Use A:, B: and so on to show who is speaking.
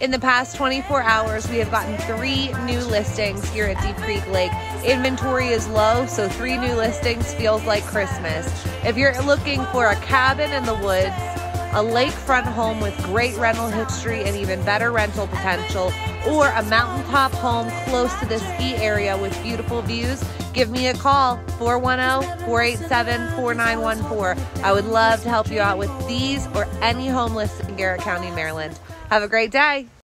A: In the past 24 hours, we have gotten 3 new listings here at Deep Creek Lake. Inventory is low, so 3 new listings feels like Christmas. If you're looking for a cabin in the woods, a lakefront home with great rental history and even better rental potential, or a mountaintop home close to the ski area with beautiful views, give me a call, 410-487-4914. I would love to help you out with these or any home listing in Garrett County, Maryland. Have a great day.